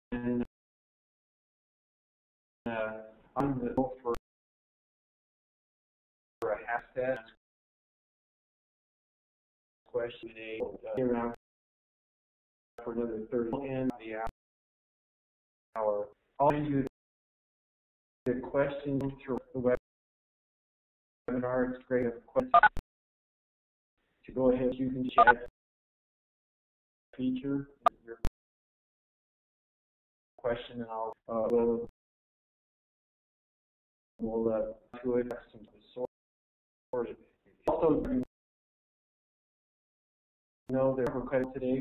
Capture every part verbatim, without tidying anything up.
and uh, on the go for, for a half test question a uh, around for another thirty and the hour. I'll send you the questions through the web webinar. It's great to have questions to go ahead. You can chat feature your question, and I'll uh, we'll we'll uh, do it some sort of. Also, you know there are credit today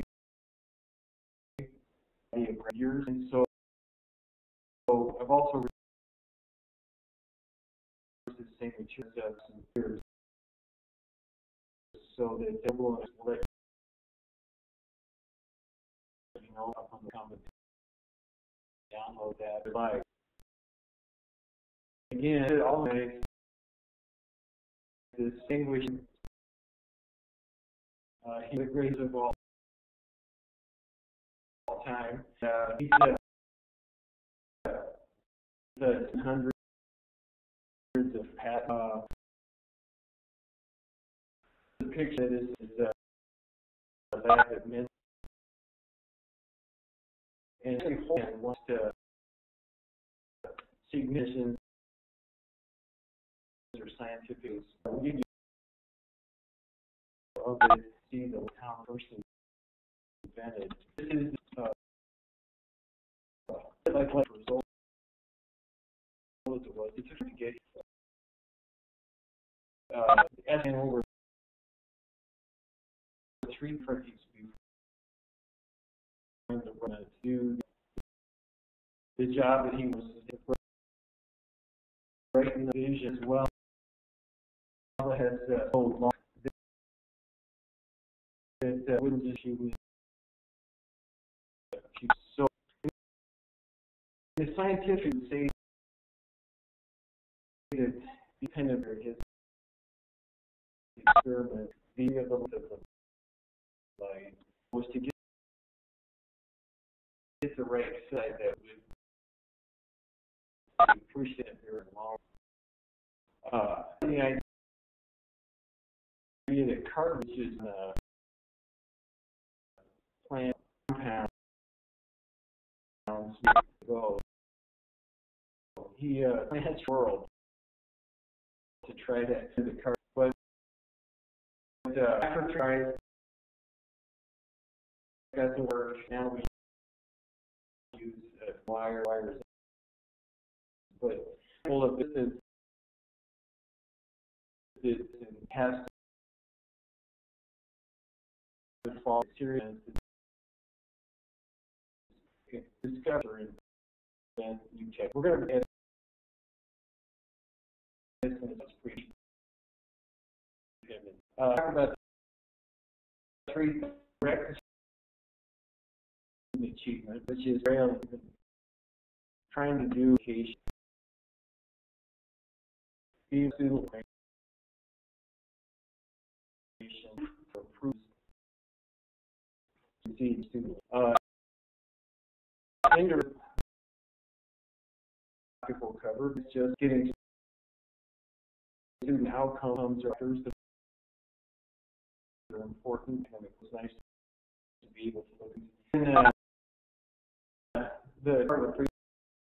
the years, and so, so I've also the same materials uh, some years, so that they will let you know up on the comment, download that. Like again, it always distinguishing. Uh, he's the greatest of all, all time. Uh, he's uh, the hundreds of pat. Uh, the picture is, is uh, that at Mint, and Holman wants to see missions or scientific. We do of it, see the town person invented. This is uh, uh, like what result it was. It took to get uh, as in over three printings before to do the job that he was breaking the vision as well. Has uh, so long that uh, wouldn't just she was so the scientific would say that he kind of his experiment, the of the light was to get get the right side that would push it very long. Uh, the idea that cartilage is a plant compounds go. He uh, plants world to try to do the cartilage, but uh, after tries doesn't work. Now we use uh, wire wires, but all of this is it has to fall serious discovery, and you check. We're going to get this and it's pretty. Uh, talk about three direct achievement, which is really trying to do education, be student for proof to see students. Uh, Indirect people covered, it's just getting student outcomes or others that are important, and it was nice to be able to look at. And, uh, the part of the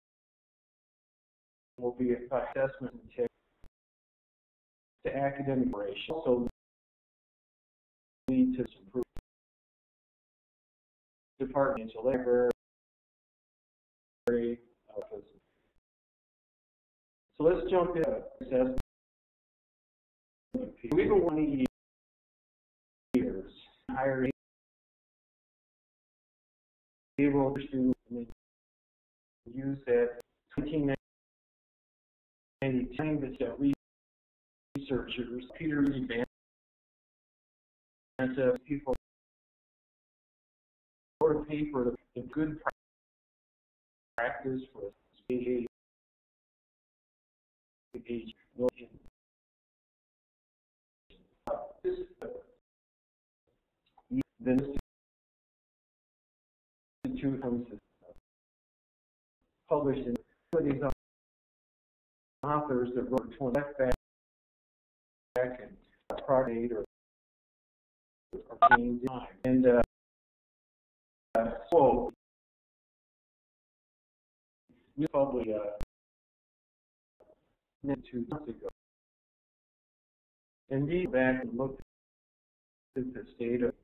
will be assessment and check to academic ratio, so lead to some proof. Department, library, office. So let's jump in assessment. We've been twenty years hiring able to use that nineteen ninety-nine that researchers, Peter Van, and uh, people wrote a paper, the good practice for age, age, uh, this is the, the institute comes published in two of these authors that wrote twenty back and approximately eight or or time. And uh, so we published uh, two months ago. And we back and looked at the state of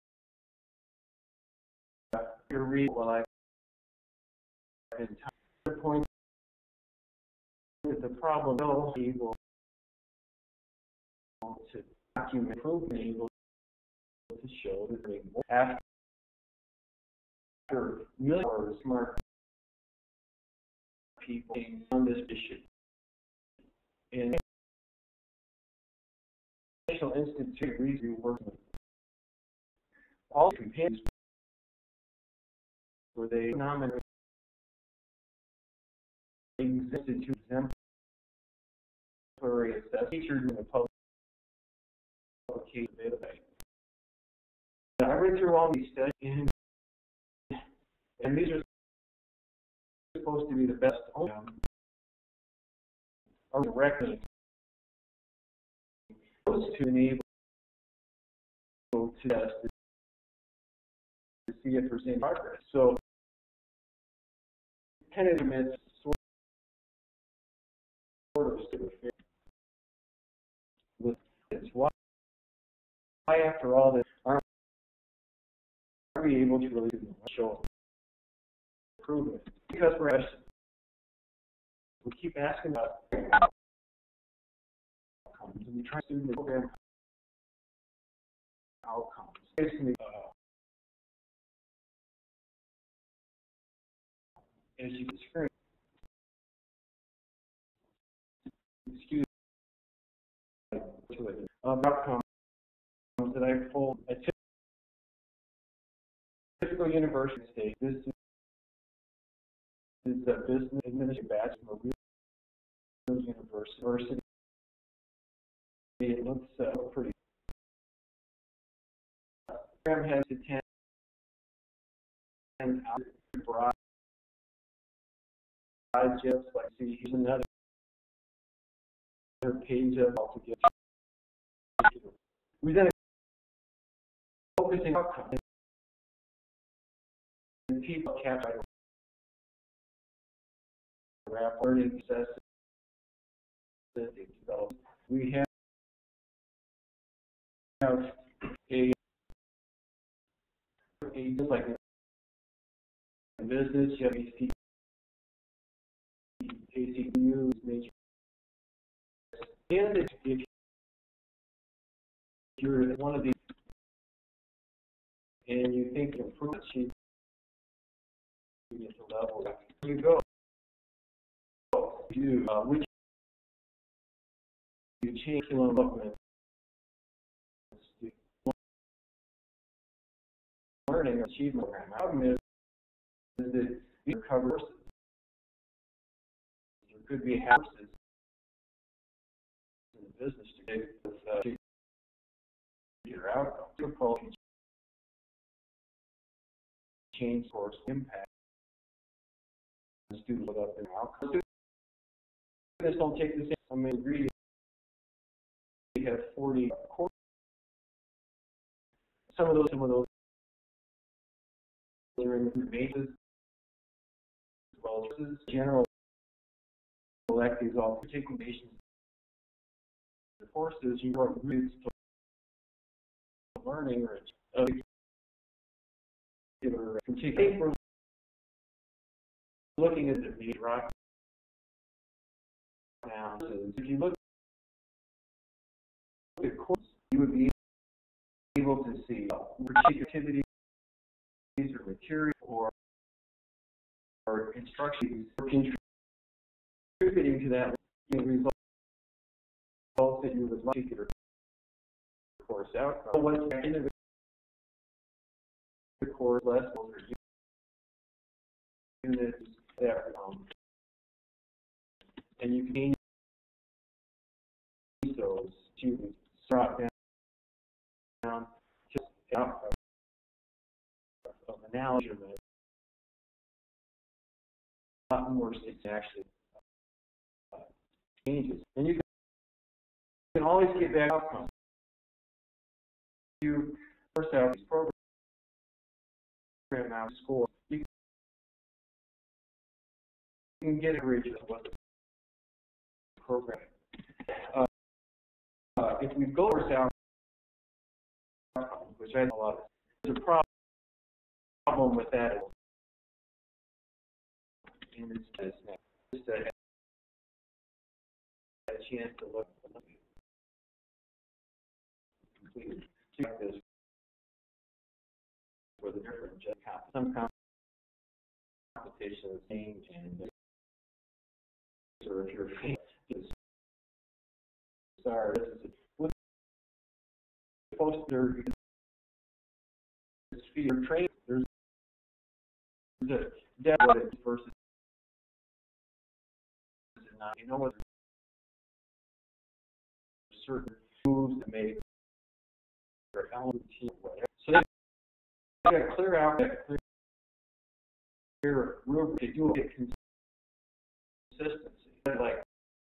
uh, your read while I in time. The point is the problem will be able to document improvement, able to show that they after millions of smart people on this issue. And the National Institute of Research working with all companions where they nominate existed to exemplary assessment featured in the publication database. I read through all these studies, and, and these are supposed to be the best um, are directly to enable to test to see if there's any progress. So, kind of admits sort of with this. Why, why after all this, aren't we able to really show improvement? Because we're asking, we keep asking about outcomes, and we try to do the program outcomes. Basically, uh, as you can screen, excuse me, um, outcomes that I pulled a typical university state. This is a business administration badge from a real university. It looks uh, pretty. The program has to ten broad just like see here's another page of altogether. We then focusing outcomes and people capture wrap learning success that they develop. We have have a, a just like in business, you have A C News, major. And if, if you're one of these and you think improvement, you get to level, you go. You uh, which you change the development. Learning or achievement program. Problem is, is that these are covered courses. There could be houses in the business today with uh, your outcome. Difficulty change course impact. Students look up their outcomes. Students don't take the same. I mean, agree. We have forty courses. Some of those, some of those. Are in bases, as well as general electives, all particular nations. The courses you are roots to learning or a particular particular. We're looking at the drop down. If you look at courses, you would be able to see particular activities or material or, or instructions or contributing to that result that you would like to get a course outcome. So what's the end of the course lessons or units that um, and you can use those to drop down, down to outcome of analogy lot more sticks actually uh, changes. And you can always get back outcomes. You first out these program out score, you can get a bridge of what the program. Uh, uh, if we go first out, which I know a lot of, there's a problem with that. And it's just, just to have a chance to look completely check this for the different some competitions change and or if you're sorry, this is what's supposed to your trade. There's the depth versus not. You know what? Certain moves to make or element team whatever. So they got to clear out that clear, clear rubric. They do get consistency. Like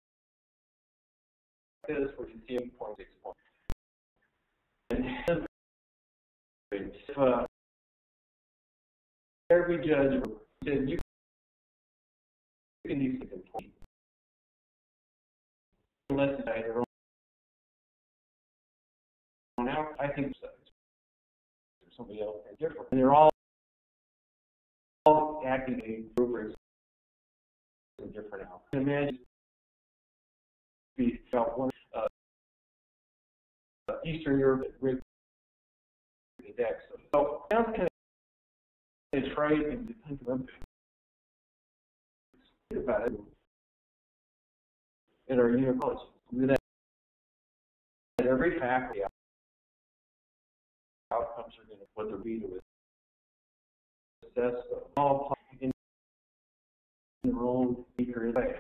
this, where you see eight point six points. And if uh, every judge said you can use it in point, unless it's their own out, I think so. There's somebody else different. And they're all, all acting rubrics in different outcomes. Imagine be about one uh, Eastern Europe with the deck. So now kind of try and think about it in our unit college. That every faculty outcomes are going to what they're reading with assess all in their own speaker way.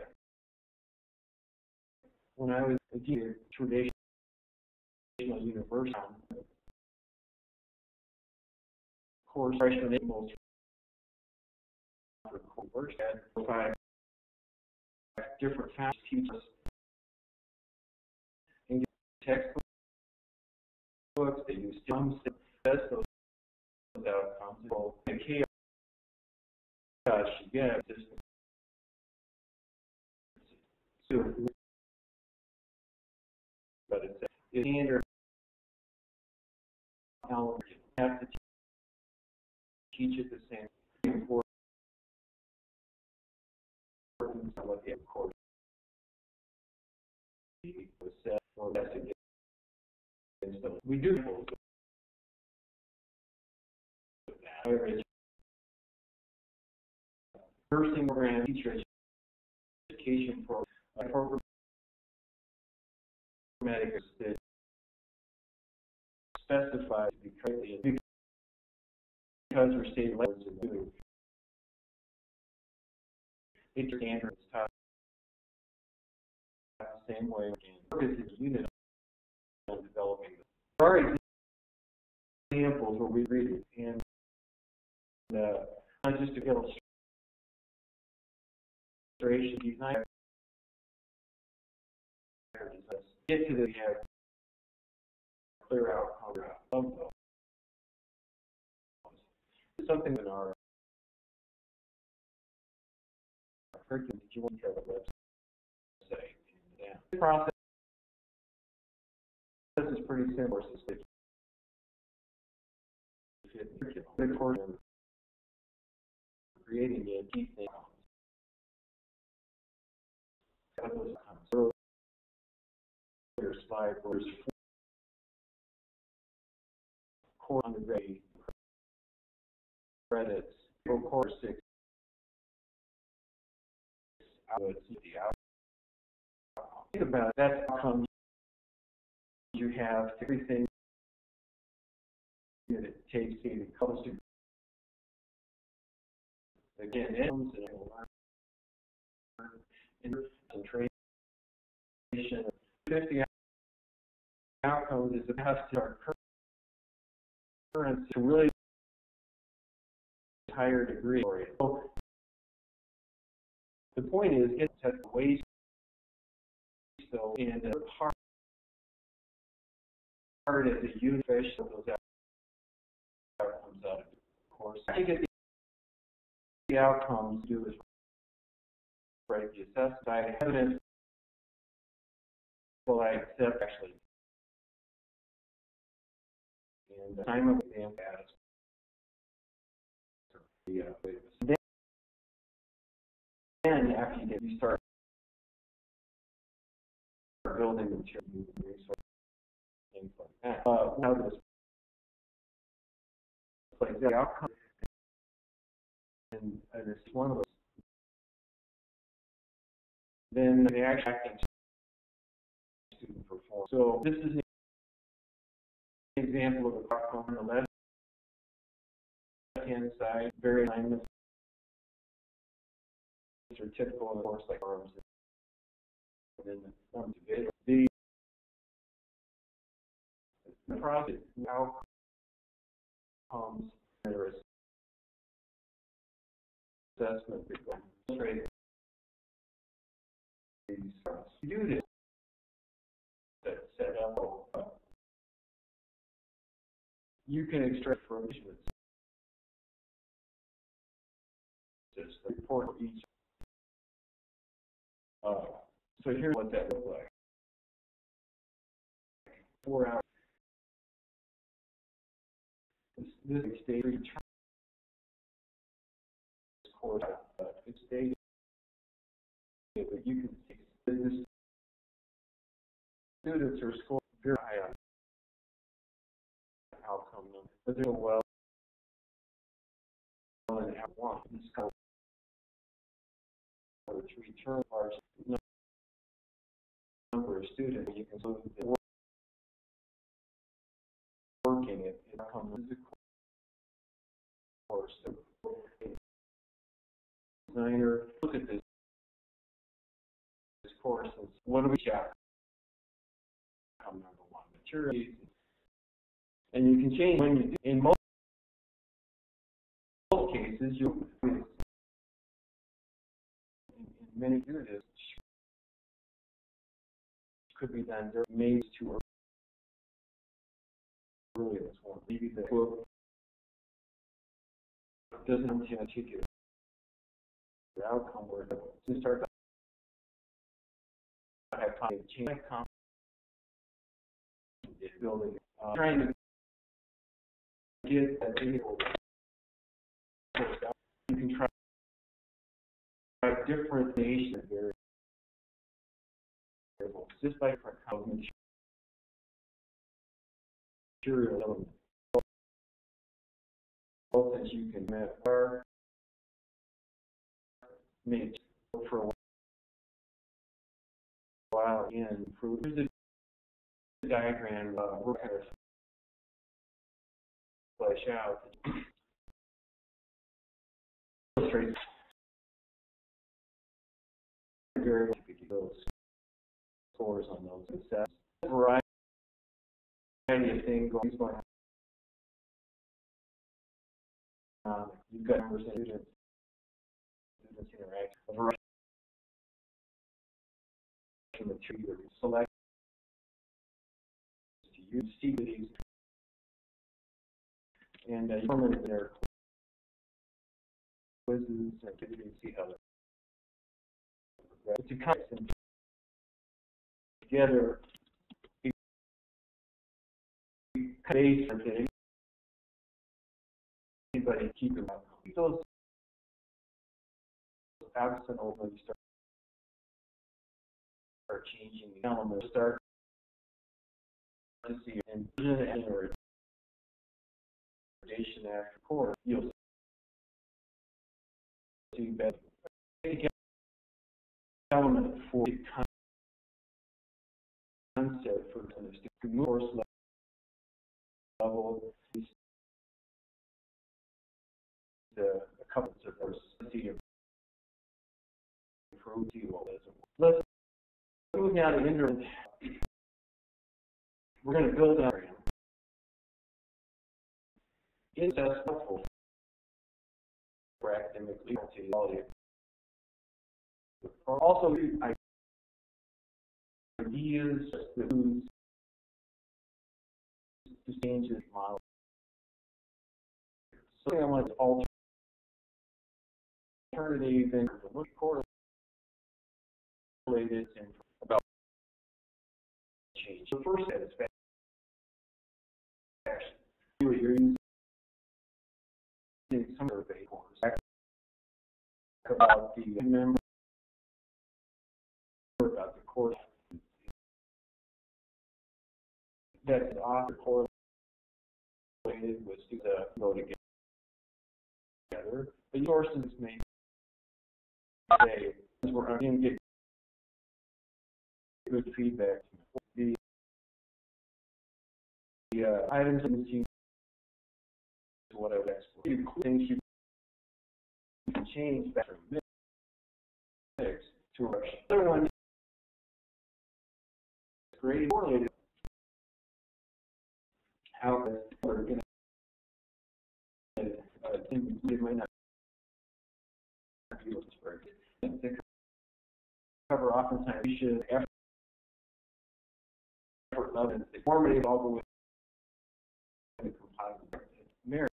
When I was a teacher, traditional university course freshman equals course had five different faculty teachers and textbooks. They use some test those outcomes. Well, the chaos you get just so, but it's a standard. You have to teach it the same importance of what the course was set or that's against them. We do however, nursing program, teacher education program, uh, program that specified to be correctly because we're state levels in the move. It's standards taught the same way and work as a unit on developing them. There are examples where we read it and uh, not just to illustrate these nice get to the uh, clear out of those. Something in our curriculum that you want to have a website. Yeah. The process is pretty similar to the curriculum. Of course, creating a key thing. Earlier slide was core undergrad credits, go core six. Think about that outcome you have to everything that it takes to get close to. Again, it comes in concentration. fifty outcomes is the best to our current to really. Higher degree. So the point is, get to waste so and the part part as a unit fish so those outcomes out of the course. I get the outcomes do is write the assessment. I evidence well I accept actually and the time of exam status. The, uh, then, then after you get you start building material resources, things like that. Uh, now this place the outcome and uh, this is one of those. Then the actual student perform. So this is an example of a outcome on the left hand side, various alignments are typical in a course like arms and then the individual. The the process outcomes there is assessment that goes straight these you do this that set up uh, you can extract information that's the report for each uh, so here's what that looks like. Four hours. This, this is state return course, uh, it's stated that you can see that this students are scored very high on outcome number, but they're well and have one. This kind of return large number of students. You can see that working it, it comes as a course. So, designer, look at this, this course and what do we check? Outcome number one, maturity. And you can change when you do. In most cases, you in many units could be done maybe too early as one. Maybe the book doesn't articulate the outcome where to start to have time to change building, uh, trying to get that vehicle. You can try different nations of variables just by different kinds of material elements. Both as you can map are made for a while and improve. Here's a diagram uh, we're kind of flesh out. Illustrates very those scores on those assessments. A variety of things going on. Um, you've got numbers of students, students interact. A variety of material select to use see these and uh, determine their quizzes and activities, see how they're to kind of together base for anybody keep them out. Those absent when you start start changing the elements, start to see and or after course, you'll see that element for the concept for the move course level is the a couple of course see improve you. Let's move now to internet. We're going to build an program. It's helpful for academic quality Also, ideas to change this model. So I want to alter alternative and look correlated and about change. The first satisfaction. You're using some survey course about the member about the course that the author correlated was to the go together. The sources may say we're going to get good feedback. The, the uh, items in the team is what I would ask for. Things you can change back from mix to a other one is great correlated. How we're going to uh, it might not be able to cover oftentimes we should effort effort love and formative all the way to the composite marriage.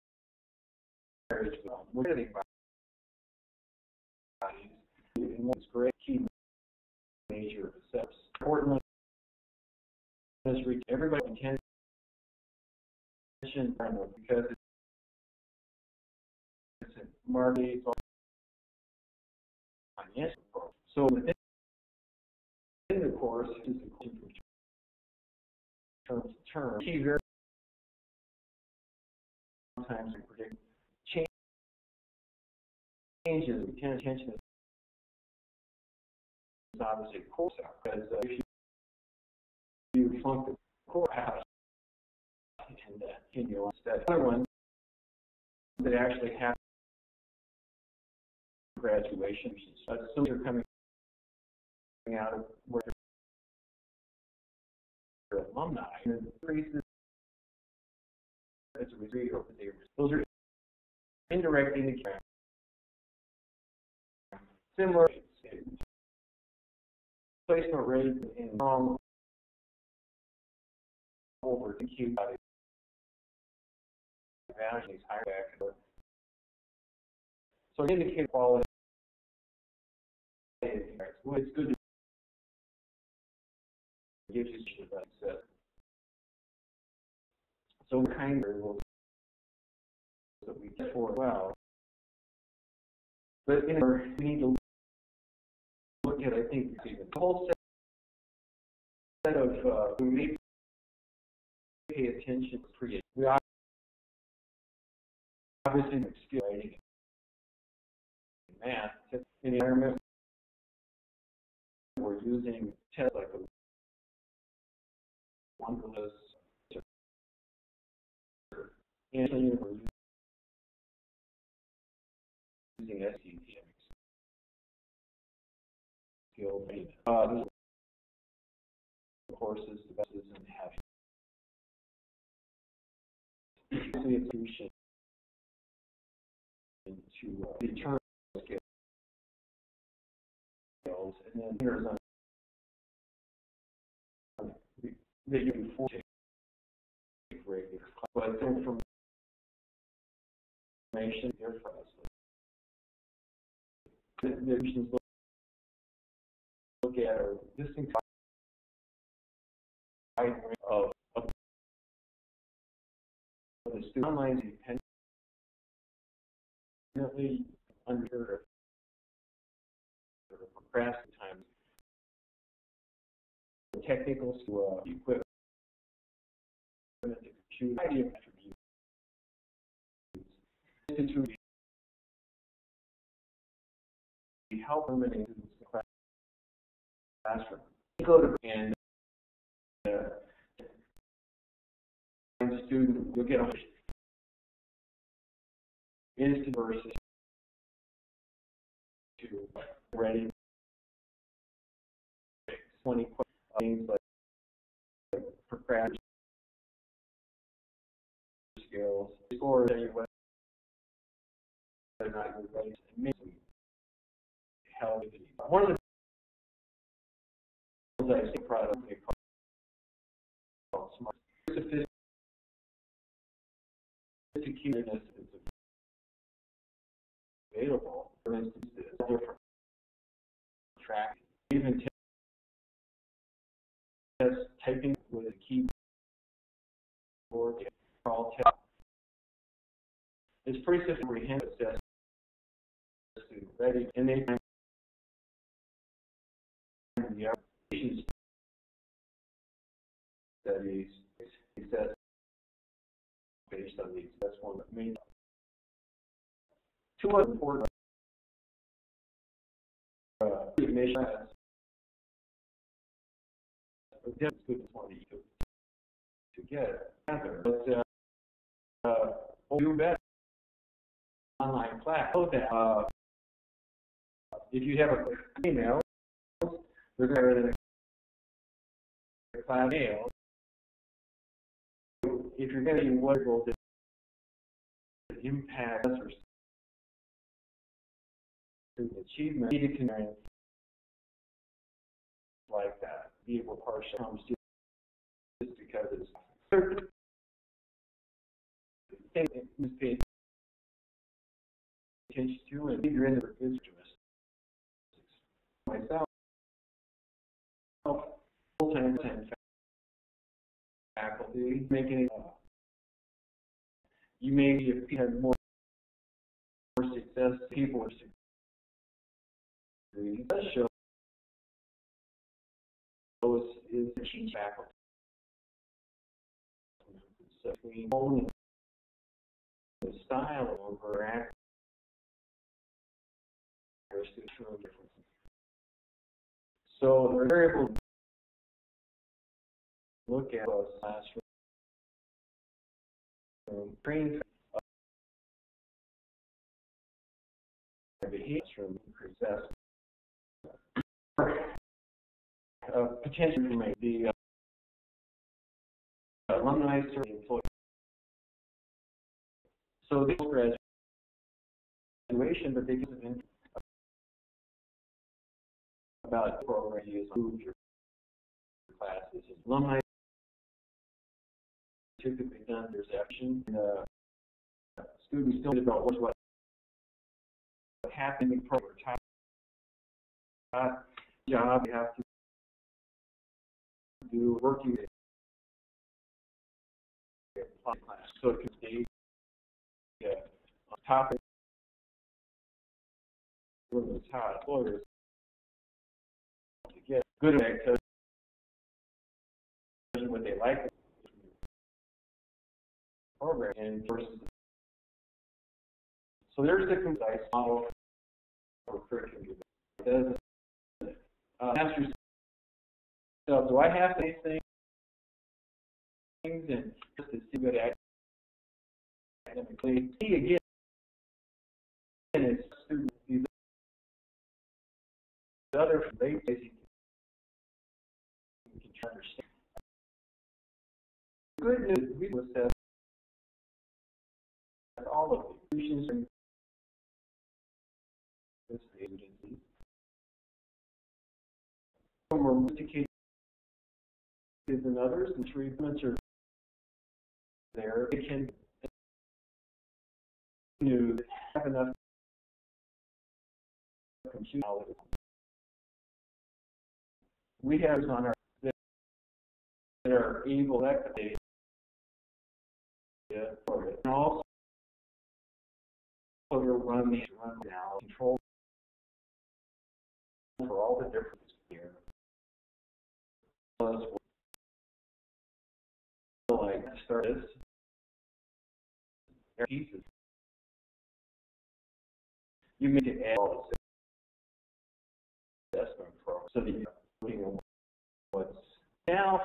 We're getting bodies and what's great key nature of steps. Importantly, is reach everybody attention because it's a market financial approach. So within the course is the term to term. Key very sometimes we predict changes. We can attention is obviously course out because uh, if you, you flunk the course out and uh, in your own study. Other ones that actually have graduation. Uh, some are coming out of where they're alumni and it increases as a result of the those are indirect indicators. Similar placement rate in strong over the Q body advantage is higher back. So it indicates quality. Well, it's good to give you success. So what kind of variables that we get for well. But in our, we need to look at, I think, the whole set of uh, we may pay attention to create. We obviously have skill in math in the environment. We're using tests like a wonderless and we're using S C T skill maintenance. Uh, courses, devices, and having the solution to uh, determine skills, and then here's on that you can force regular class. But information here for us. The missions look at our existing wide range of, of the student online independently under or procrastinate times. The technical to uh, equipment to compute variety of attributes. To help eliminate students in the classroom. Go to and uh, student you'll get a instant versus to ready twenty things like, like procrastination skills, or whether or not you're ready to help one of the things I see product called smart sophisticatedness is available. For instance, different track, even test typing with a keyboard, call test. It's pretty comprehensive assessment ready, and they the application studies assess based on these. That's one of the main. Two other important uh, admission it's good one to, to get together. But uh, uh, do better online class. So that uh, if you have a email, they're better than a class mail. If you're getting what will impact or student achievement, needed to learn like that. Be able to partial comes to just because it's certain things you pay attention to, and you're in the instruments. Myself, full-time faculty, making it. Uh, you may have had more success. People are succeeding. It does show is, is the teaching faculty. So between only the style of interaction, there's two differences. So they're able to look at those classroom training behaviors from success. Uh, potential to make the uh, alumni serve the employees. So they graduation, but they give an about the program you move your classes. Alumni typically done there's action. And, uh, students don't know about what what happened in the program. Top job you have to do working class. So it can stay uh, on topic from the top employers to get good at it, what they like the program and versus. So there's the concise model for curriculum. It does uh, ask yourself, do I have these things and just to see what academically? See again, it's students, these other they basically can understand. The good news, we will assess all of the institutions and agencies. Some are more sophisticated than others, and treatments are there. It can you have enough compute knowledge. We have on our that are able to activate it for it. And also to run these run now control for all the different here. Plus, like start this pieces. You make it add all the assessment program so that you're looking at what's now.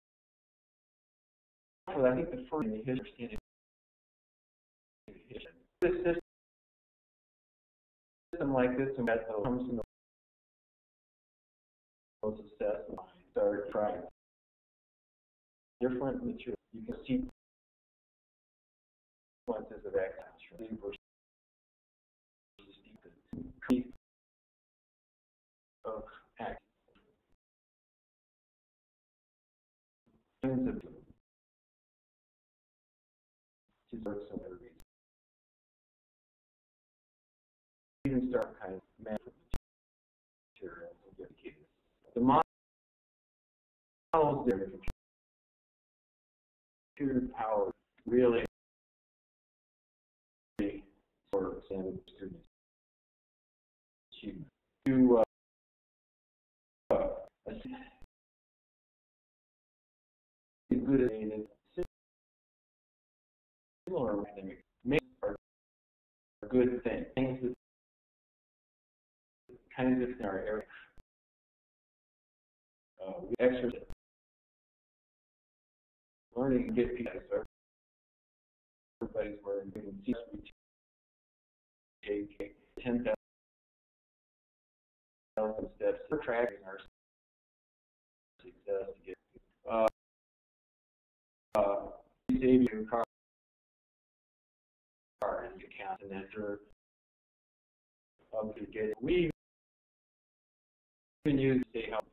I think the first thing is understanding this system like this and that comes from those assessments start trying different materials. You can see sequences of actions versus deep works and everything. Even start kind of management materials and get kids. The models there, the computer power really sort of standard student achievement. To uh, uh, good and similar academic are a good thing. Things that kinds of in our area. Uh, we exercise learning to get people. Everybody's wearing we can see we take ten thousand steps. We're tracking our success to get uh, uh, save your car car in your account and enter up to get it. We can use say how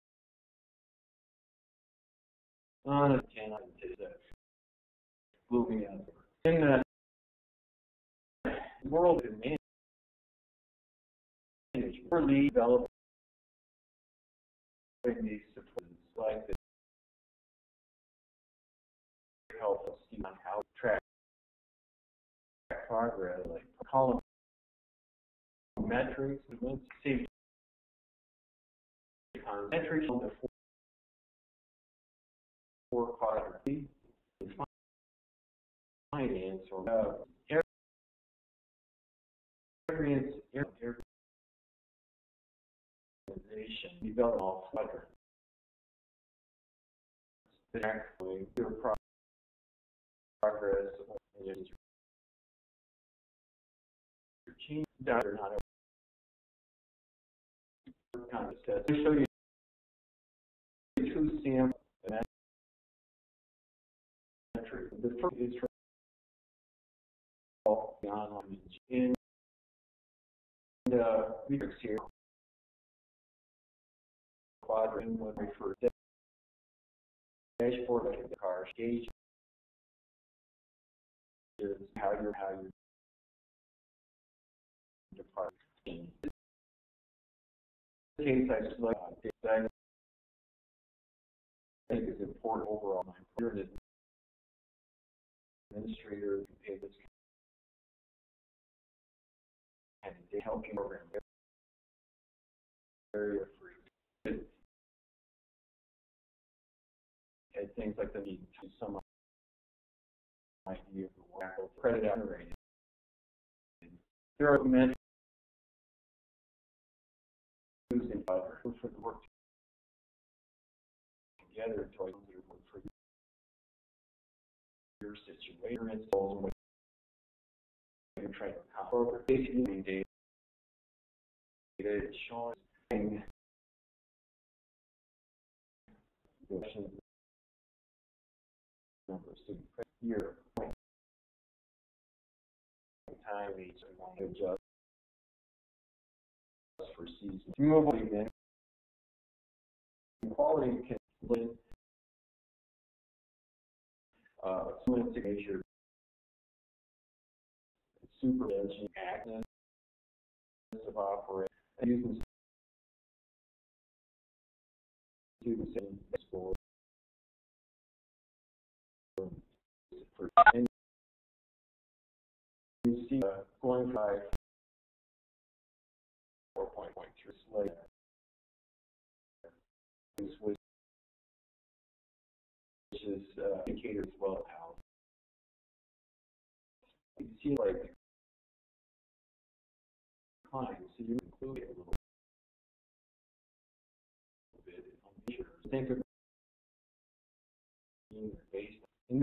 on a ten to the moving out in the world of management. We're lead developing these supports like this help us see how to track progress, like column metrics. We want to see metrics on the four, four quadrants. Finance or uh, every every organization develop all quadrants. Actually, your progress and your change that or not kind of steps. Let me show you two samples metrics. The first is from the online in the metrics here. Quadrant would refer to dashboard of the car gauge is how you're how you depart. In this case, I select uh, I think is important overall. My employer administrator can pay this and they help you program area free. And things like the need to sum up idea of the work credit generated. There are meant using other for the work together to work for your situation and so on. You're trying to accomplish basically data is showing number of student year point time each want to adjust for season. Movable then quality can link uh fluent to measure supervision actions of operation and using students in school for and you see uh, going by four point three later. This was which is uh, indicator as well how you see like decline, so you include it a little bit on measures. Think of being based in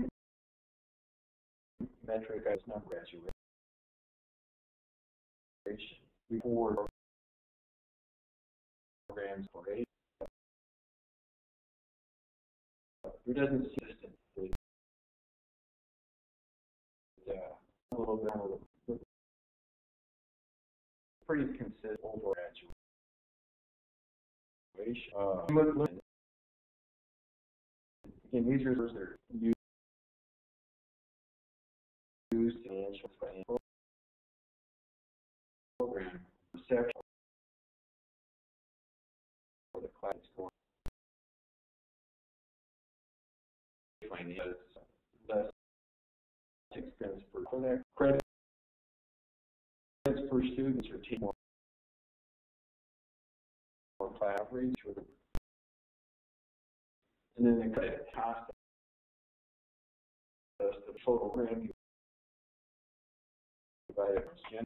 metric as number graduation before programs for eight. It doesn't see distance. It's uh, a little bit more, pretty consistent over graduation. Uh, again, these are used used financial financial program perception for the class going finance less expense per for that credits per students or team or class average or the and then the credit cost of the total program divided by gen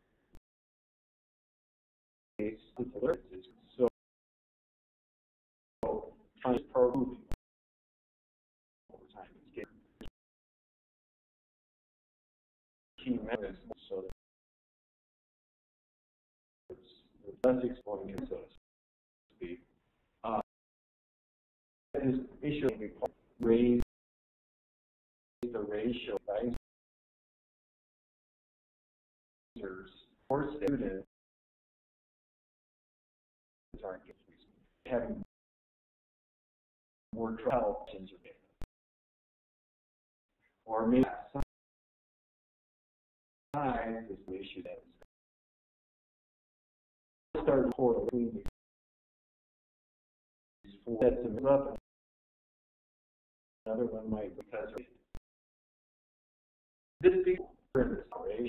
so so trying to program over time it's getting key methods so that it's less exploiting so to speak. Uh, this issue raise the ratio of advisors or students aren't having more trouble or maybe size is the issue that is start correlating these four sets them up. Another one might because this big restoration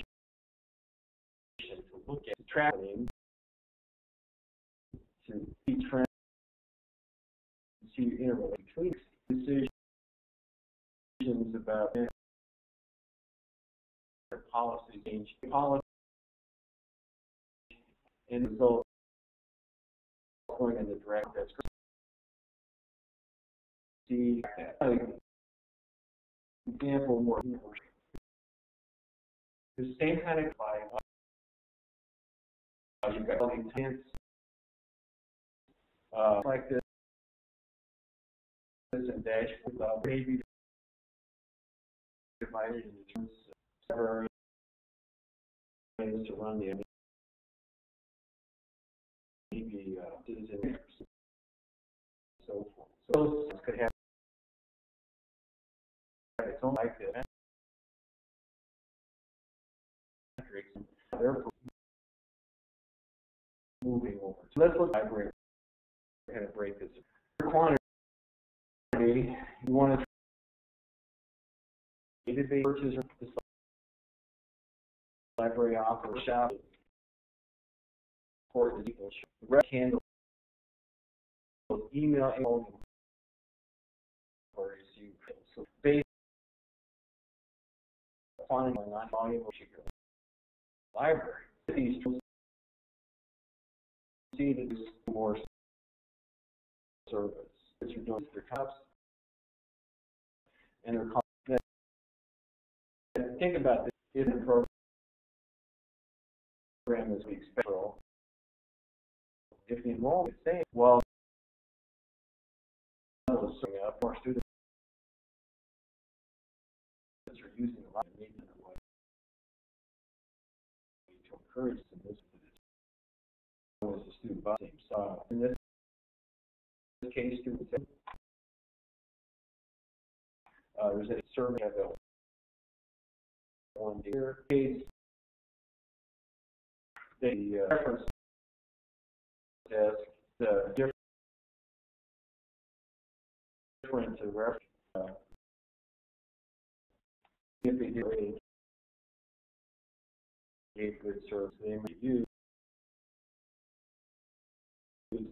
to look at tracking to see trends, see interval between decisions about policy change, policy, and results going in the direction that's see uh, example more the same kind of like uh, you've got all these hints uh, like this, this and dashboard uh, maybe divided into terms of several ways to run the maybe uh, citizen and so forth. So those could have its own like this. They're moving over. So let's look at break. We're going to break this. For quantity, you want to database purchase or library author shop support is equal to the rest handle email and or is you so based quantity on volume of particular library. These tools see that this is more service. That you're doing their cups and their content. Think about this if the program as we expect. If the enrollment is saying, well, up more students are using a lot of media in a way to encourage them to listen to this. As a student body, so in this case, students say, uh, there's a survey of the one year case. The uh, reference desk, the different different to reference. Uh, if they did gave good service, they might use and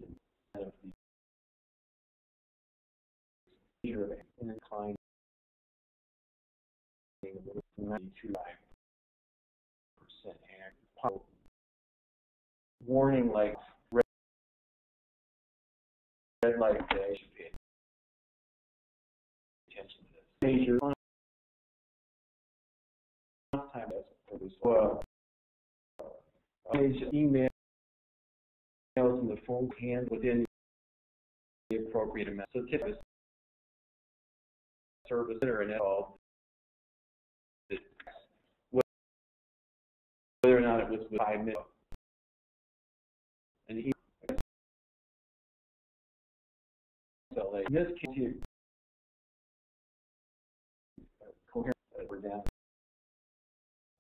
inclined ninety-two percent accurate. Warning like red, red light today should pay attention to this. Major time for this. Well, page email and the phone hand within the appropriate amount. So typically service center and all whether or not it was five minutes. And he so like in this case here coherent we're down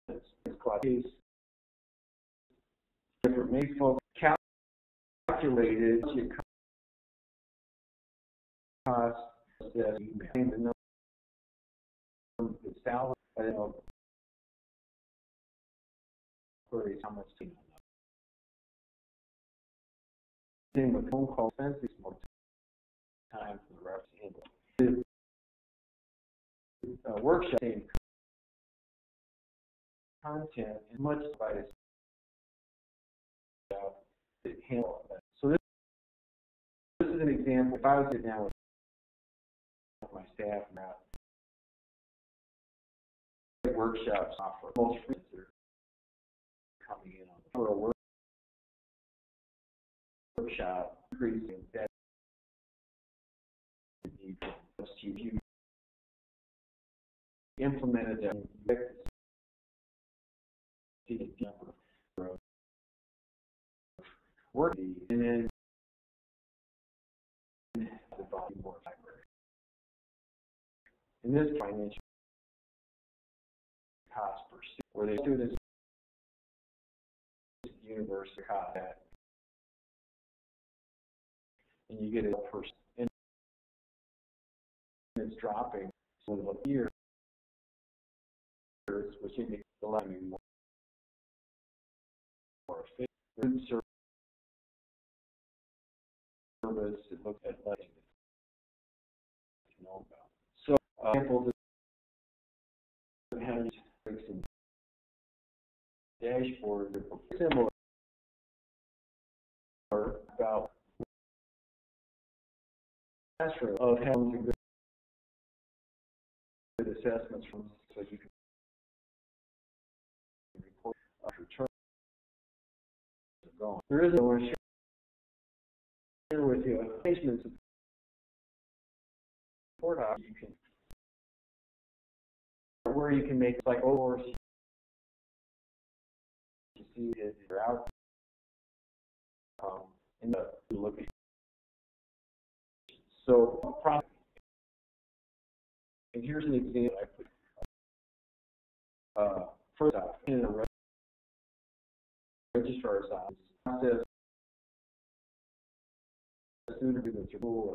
it's called case. Different may folks calculated your cost that email the number of the salary, I don't know, queries how much to thing with phone call expenses more time for the reps to handle. The uh, workshop content and much by this to handle that. So this, this is an example. If I was sitting down with my staff now, workshops offer most friends are coming in on for a work, workshop increasing that need you implemented that work and then the volume more library. In this financial cost per student, where the students university cost that, and you get it per and it's dropping so the years, which makes the learning more, more efficient. Service, it looks at letting you know about. So, uh, examples of how you fix in dashboard are similar about classroom of having good, good assessments from so you can report of your terms going. There is a one share with you placements support option you can where you can make like or you see it you're out um in the look at so and here's an example I put uh first off in a registrar's office process sooner than the rule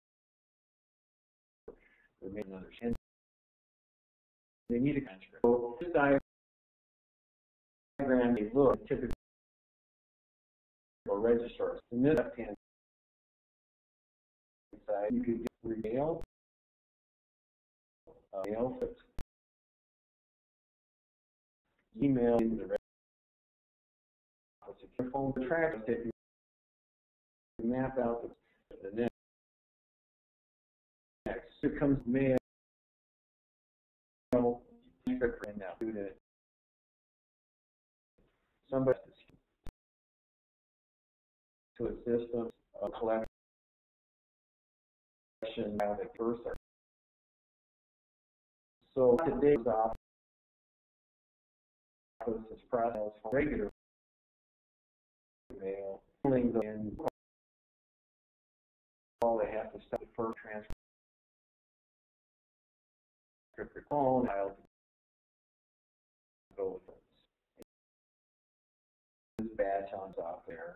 or remain another and they need a contract. So this diagram they look typically for registrars. In this left hand side you could get mail, uh, mail fix, email into the register, your phone track if you map out the, the next. Here comes mail. And now student somebody to a system of collection now the first so today's office is process for regular mail and all they have to start the first transfer your phone I'll go with it. This badge on off there.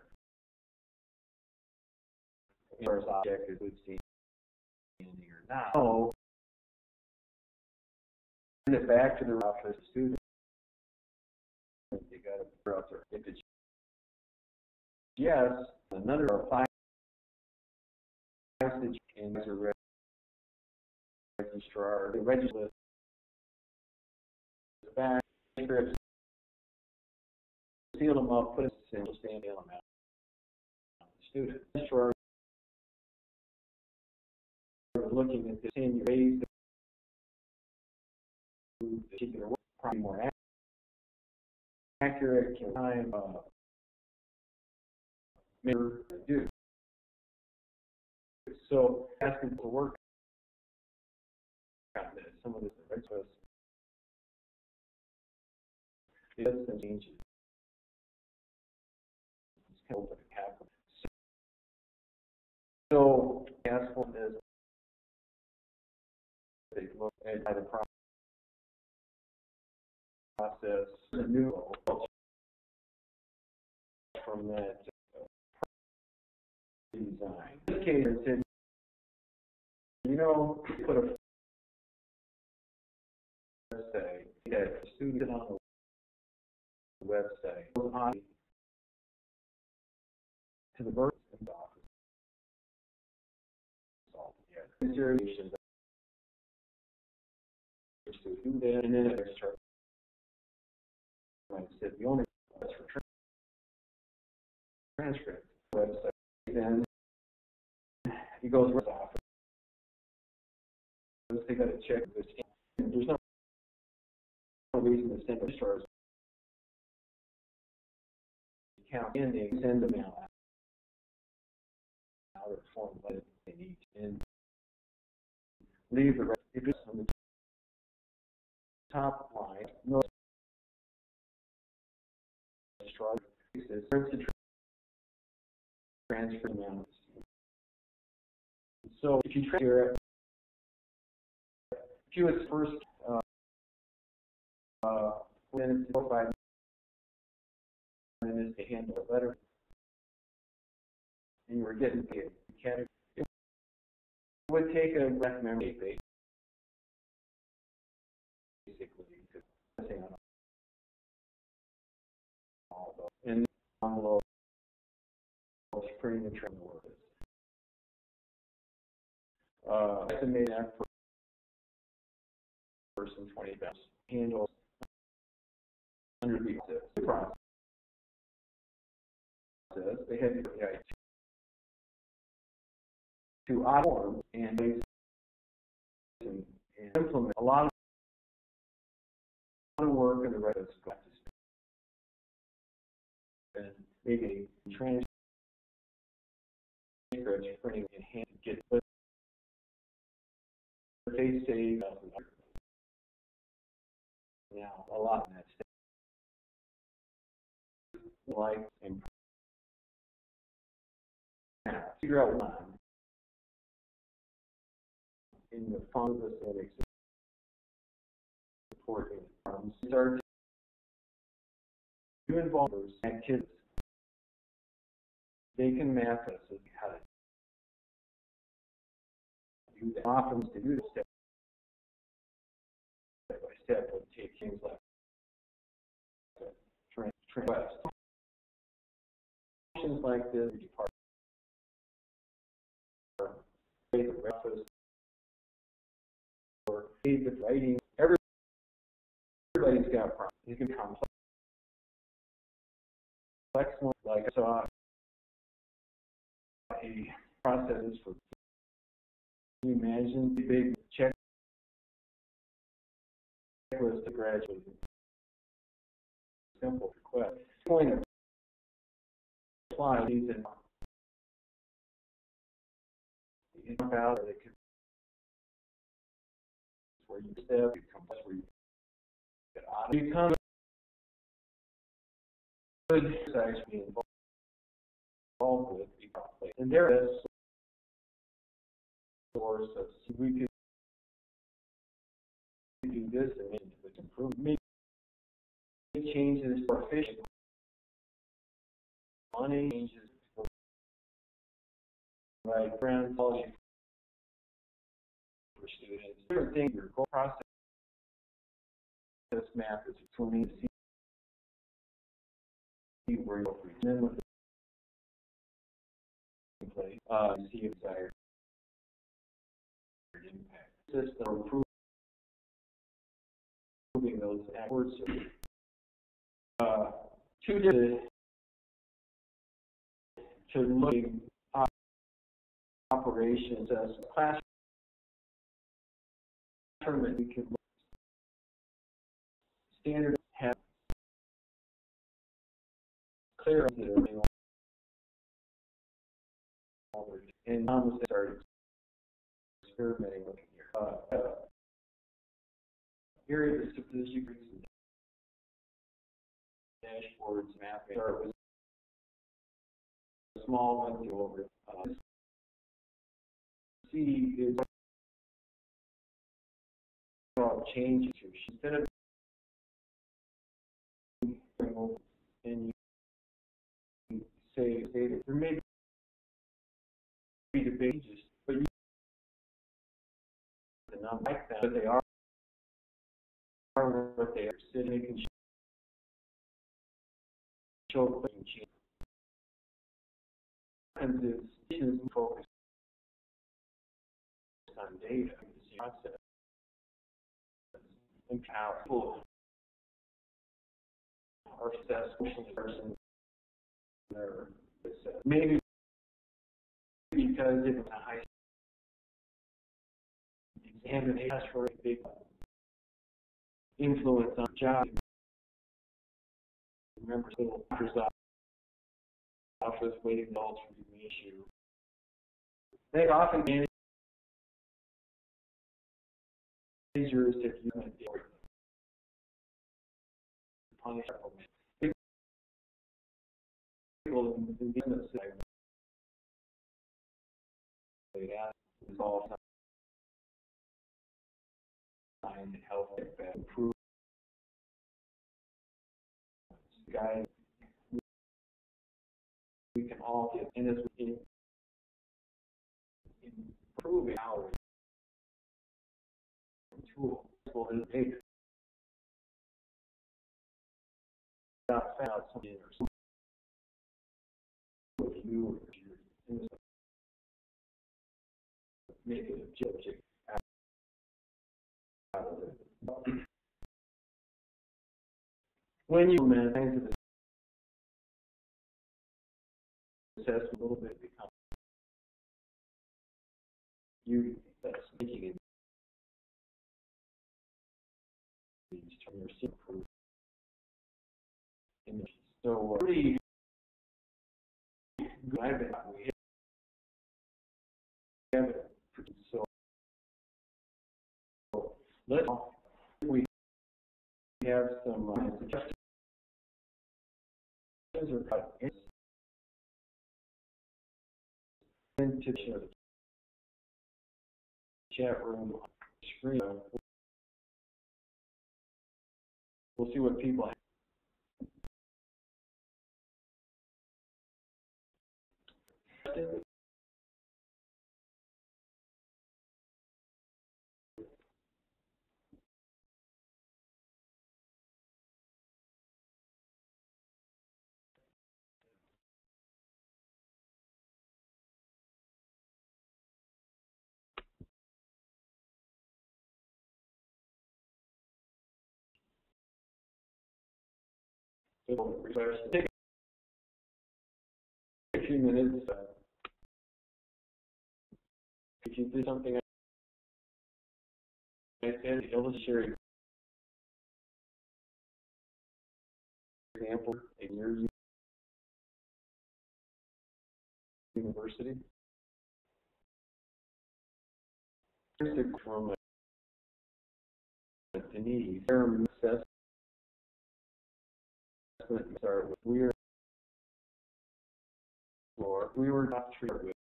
First object is would see anything or not. So send it back to the office student. You got to figure out there. If it's yes, another apply message in the registrar, the register the back scripts, seal them up, put a single stand element on the student. Registrar looking at the same ways the particular work, probably more accurate, can time uh, measure do. So asking for work on this, some of this is it doesn't change it. It's kind of open to capital. So ask for this. They look at the process process a new from that uh, design. In this case, it said, you know, put a website that the student on the website goes on to the Berkeley office. Considerations to do that, and then it starts. Like I said, the only that's for transcript website. Then he goes to the office. They got to check this. There's no reason to send registrars account in. They send them out out of form that they need and leave the rest. If it's on the top line, no registrar says transfer amounts. So if you transfer, if you was first uh, uh, then it's four five minutes to handle a letter, and you were getting paid. Category. It would take a ref memory base, basically, to say on all of those. And envelope printing the train work is. Uh, estimated that per person twenty thousand handles under the process. They had to yeah, to outform and, and implement a lot of work in the rest of the school and maybe transcripts printing in hand to get but they say now a lot in that state like and figure out one in the fungus that exists supporting farms start to involve activities. They can map us as how to do that. Often to do this step by step would take things like request. Functions like this depart the office or the writing. Everybody's got problems. You can be complex. Complex one, like I saw a process for. Can you imagine the big checklist to graduate? Simple request. Point of apply these in. You jump out, or they could where you step, you come where you get out. You come good actually involved with the conflict. And there is a source of we could do this and make it improve. Make changes for efficient money changes for like brand policy for students. Different things your goal process map is between to see where you'll begin with the play. Uh see your desired impact. System improving those words. Uh two different to looking at operations as classroom we can look standard have clear and now we start experimenting with here. Uh, uh, area of statistics and dashboards, mapping. Start with a small one to over. Uh, C is change to instead of and you say, say that there may be debates, but you not like that, but they are, are what they are. Sitting, they can show change. And the decisions focus on data, the process, and power. People are successful person. Maybe because it's a high examination has for a big influence on job. Remember, little doctor's office waiting results for the issue. They often manage jurisdictions and punish people in the business segment. They ask resolve and help that improve guide we can all get in this in improving our tool will take out something or something with you or your make it objective out of it. When you man things to the assess a little bit become you that's making it from your improve images. So uh, pretty good. I bet we have it. So, so let's we have some uh, suggestions or cut into the chat room screen. We'll see what people have. So, take a few minutes. Uh, if you do something I said, illustrate example in your university. From uh, Denise, term assessment start with we are or we were not treated with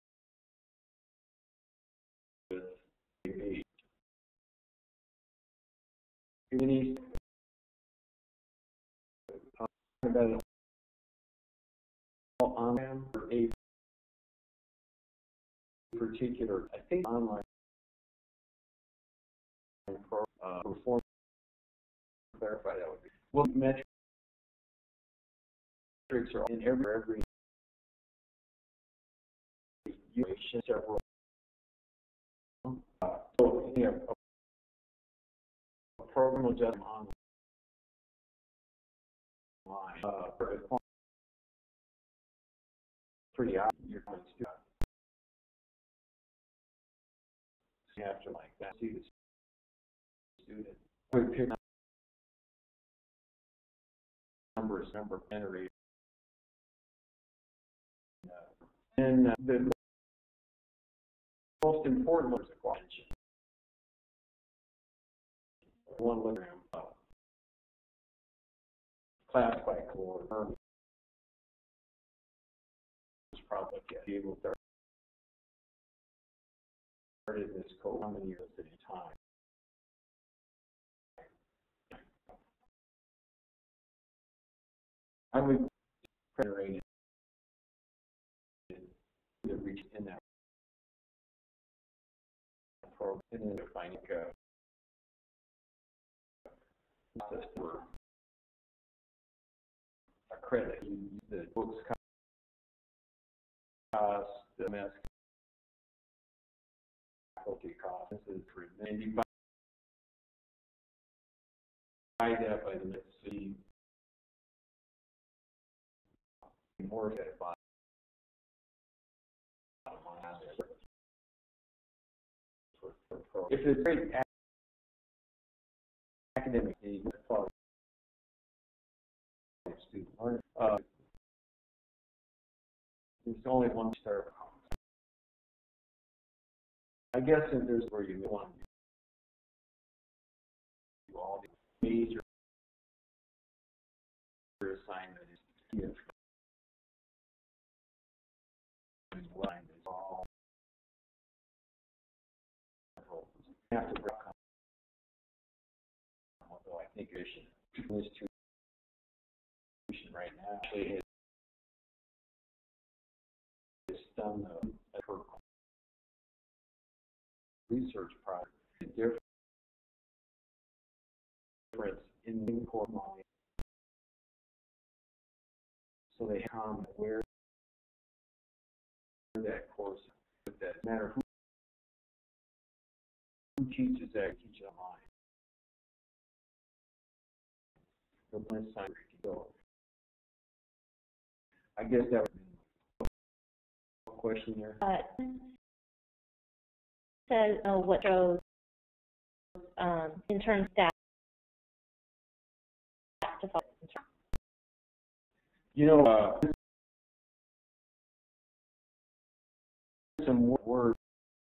with A. Denise talking about it on them or a particular, I think online pro, uh, perform clarify that would be well metrics are in every every situation several uh, so you know, a, a program will just online uh, for pretty obvious you're going to do you have to like that see the student would pick numbers number generated uh, and uh, the most important was the question one look uh, class by core was probably be able to start in this code how many years at a time. I would credit rate to reach in that program, and then finding a process for a credit. You use the books cost, the M S faculty cost. This is for and you divide that by the next C. More of it by if it's great academic need, student learning, uh, there's only one star. I guess if there's where you want to do all the major assignment is if line is all have to break up. Although I think this institution right now actually has done a research project, the difference in the core model. So they come where that course, but that no matter who, who teaches that, teach it online. The plan sign to go. I guess that would be a question there. Uh, says uh, what shows um, in terms of staff to follow. You know, uh, some words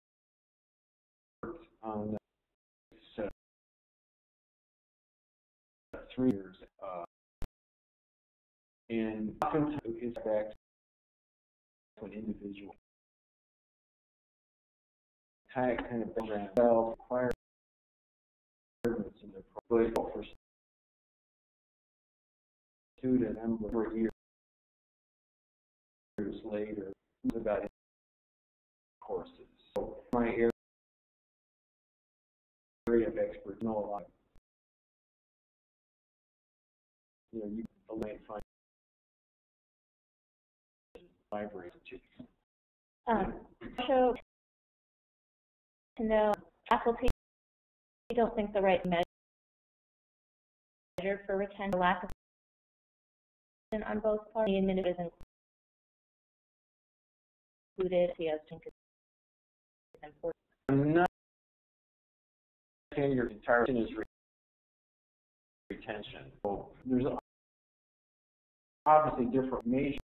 on this, uh, three years, uh, and oftentimes it's back to an individual. Type kind of background, self-requirements in the program for student number for years later about courses. So my area of expertise know a lot. You know, you might find libraries too. Um, so to know faculty don't think the right measure for retention, lack of on both parts. The administration included as important. I'm not saying your entire is retention. So there's obviously different measures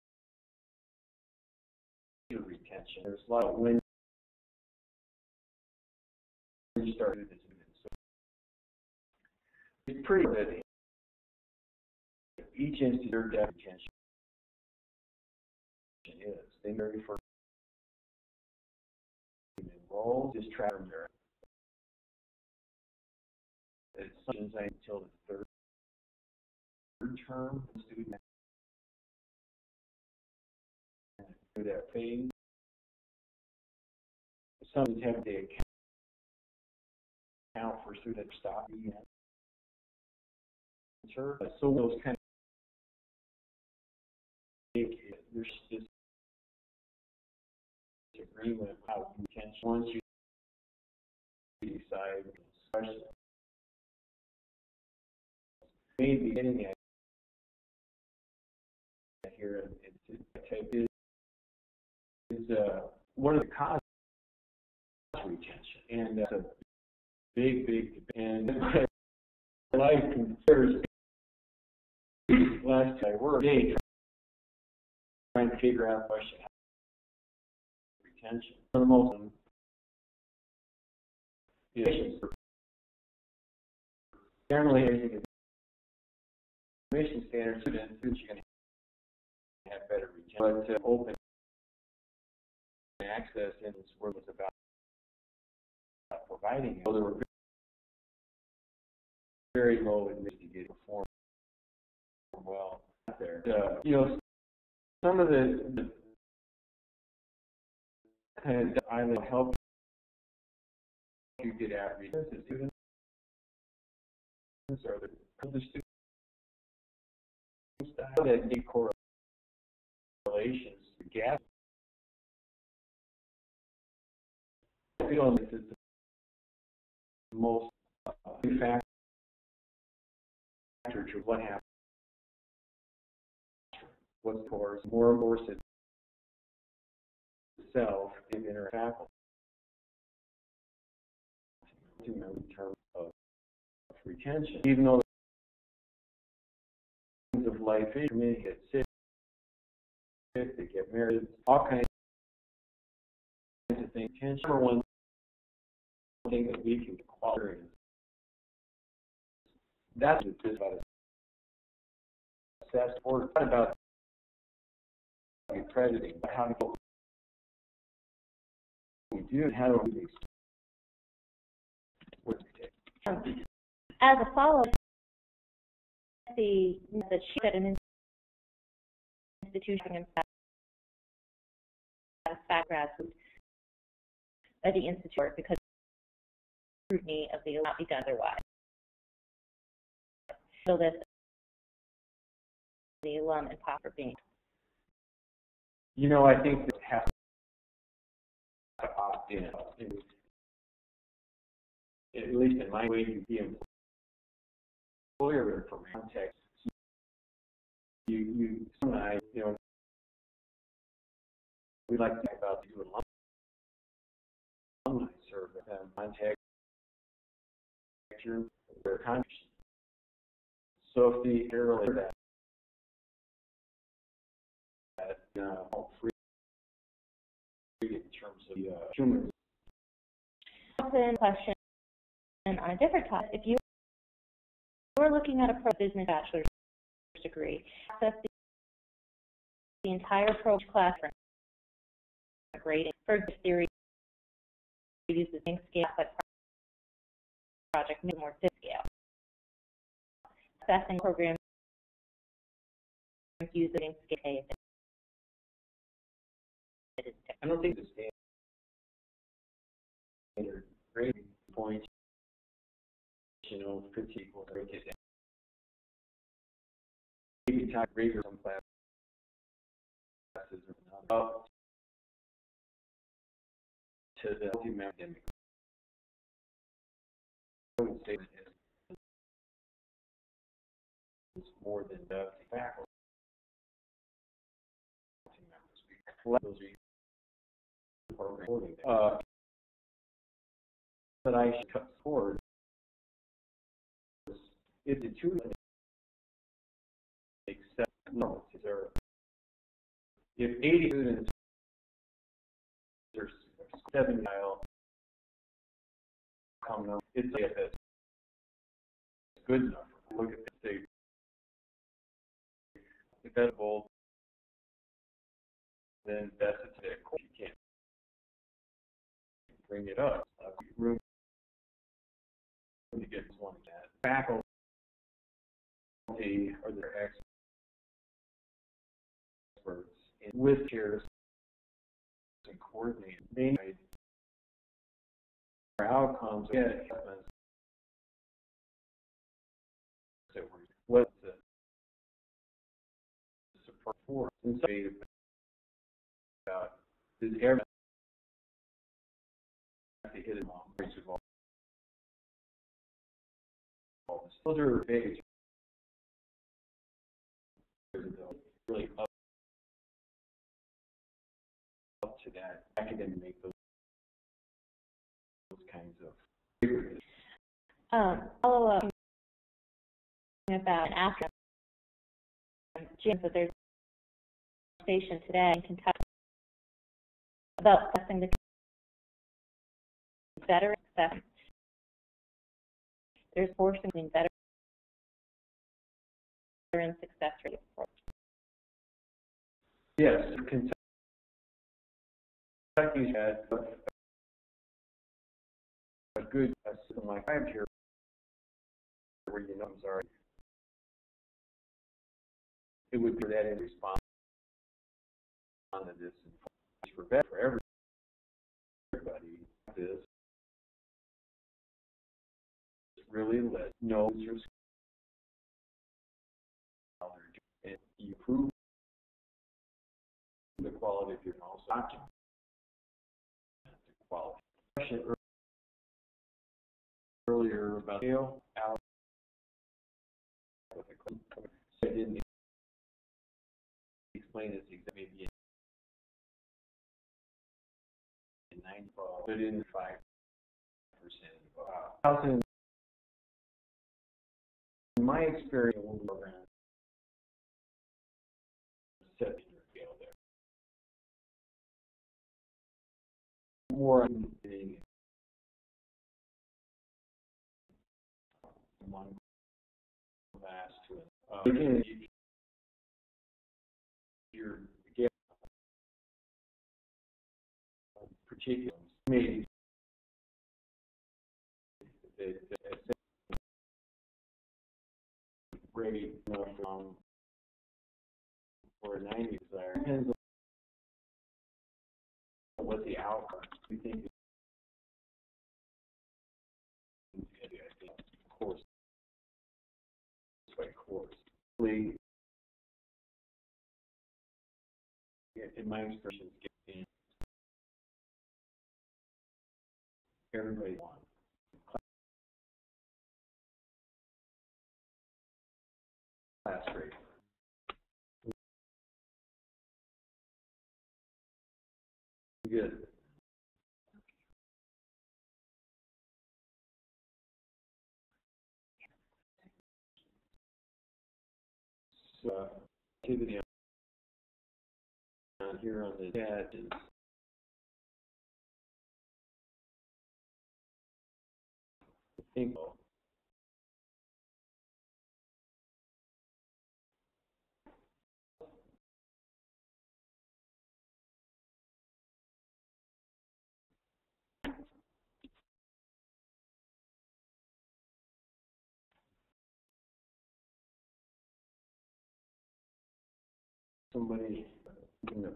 of retention. There's a lot of when you started this. So it's pretty good. Each institute their retention is. They vary for enroll, just track them there. It's sometimes until the third, third term, the student through that phase. Some have the account for student stock again. So those kind of there's this agreement how you can once you decide especially maybe getting at here is is uh what are the causes of retention, and that's a big big and life considers last time I worked day trying to figure out the question retention. For the most is generally using admission standards, students you can have better retention. But uh, open access in this world was about providing it. So there were very low admission to get performed well. there. Uh, you know, some of the, the kind of island help you get outreach to students or the, the students that need correlations to gap. I feel this is the most uh, factor to what happens. What's towards more and more itself in interfaculty in terms of retention, even though of life community get sick, they get married, all kinds of things. Number one thing that we can acquire is that's what this about assess or not about accrediting, but how to go we do and how do we do what we take. Um, as a follow-up, the that she said an institution and satisfaction of the institute because scrutiny of the will not be done otherwise. So this the alum and proper being. You know, I think it has to opt in. At least in my way, you the employer for context. You, you, some I, you know, we like to talk about the alumni survey, um, contact your their contribution. So if the earlier that that uh, free in terms of the uh, human. Open question on a different topic. If you were looking at a pro business bachelor's degree, access the, the entire pro class for grading for this theory uses the same scale but project more fifth scale. Assessing programs using scale. I don't think the standard grading points, you know, could equal to it. Maybe time greater some classes or up to the multi-academic. I would say that it's more than the faculty members. We collect those programs. Uh, but I should cut forward. If the two accept no, there, if eighty students or seventy mile come up, it's like if it's good enough. Look at the state. If that's bold, then that's a tick. You can't bring it up. Uh, room to get one that faculty are their experts in with chairs and coordinating main outcomes. Yeah, what the support for and say about is everyone have to hit it on race of all. Those are big. Really up, up to that. I can then make those, those kinds of figures. Um, follow up about an after Jim, so there's a station today in Kentucky about assessing the veteran assessment. There's forcing between veteran success rate. Yes, Kentucky had a, a good a system like I have here, where you know, I'm sorry, it would be that in response to this for better for everybody. This really let know your and you prove the quality of your also document the quality. Question earlier about scale out with the I didn't explain this exactly maybe in ninety-five, but in five percent. Wow. In my experience, in program set your scale there. More being one class to it. Uh, again, you, you're again particular maybe that rate you know, from or ninety desire depends on what the outcome we think is course by course. In my experience, getting everybody wants class rate. Good. So, uh, activity on here on the chat is I think somebody you know,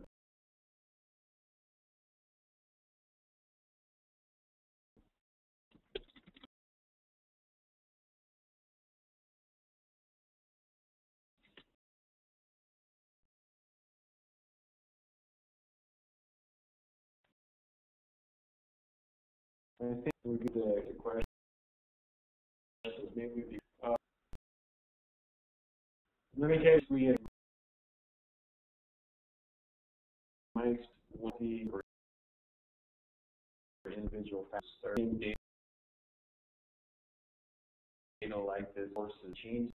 I think we get the, the question maybe be, uh, let me tell you we had my one for individual factors data data like this courses changes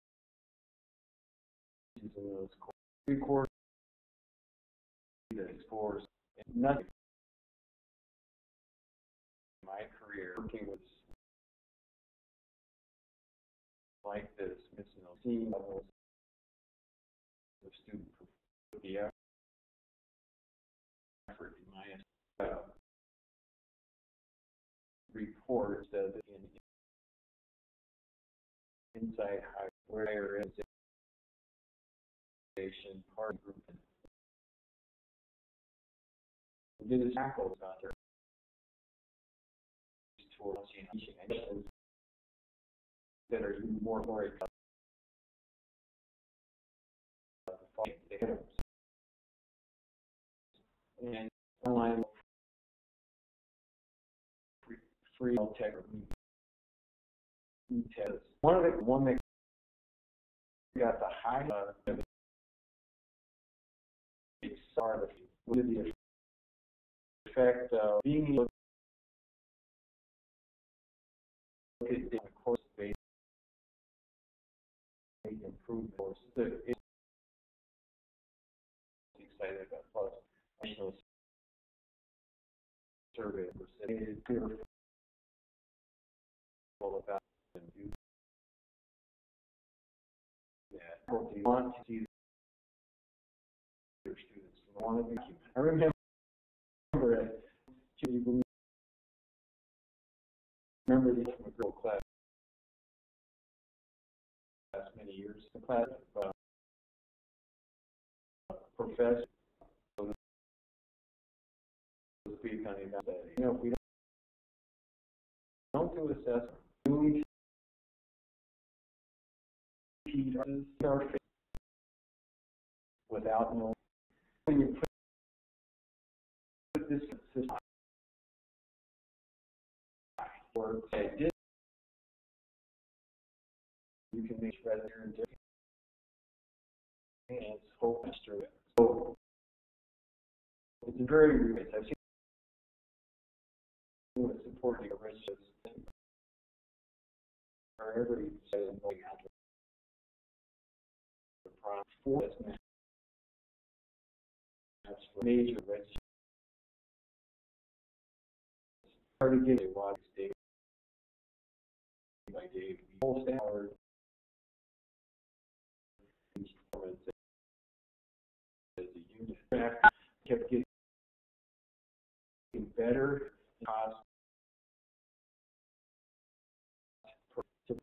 in those three courses that explores nothing in my career working with like this, missing those team levels of student the effort in my uh, report says in inside higher organization part group and did a tackle about their towards teaching that are even more worried about the fight and online free, free tech tests. One of the one that got the high uh, with the effect of being able to look at the course based improvement course. It's excited about plus national survey percentage about and do that. Or do you want to see your students want to be I remember it. Remember this from a girl class many years. The class uh, professors of the Speed County Study. You know, if we don't do assessment, doing our face without knowing when you put this system or say did you can make sure that you're in different hands whole master. So it's a very rich. I've seen it supporting a rich system or every say going out to the prime for this man. That's for major rich. Hard to get a lot of data by day. Whole standard performance as a unit. Kept getting better cost per it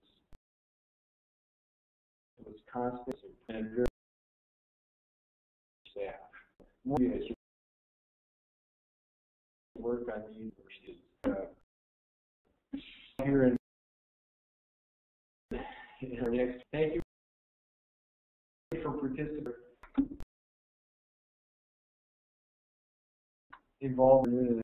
was constant and very staff. More as you work on the universities uh, here in, in our next. Thank you for participating. Involved in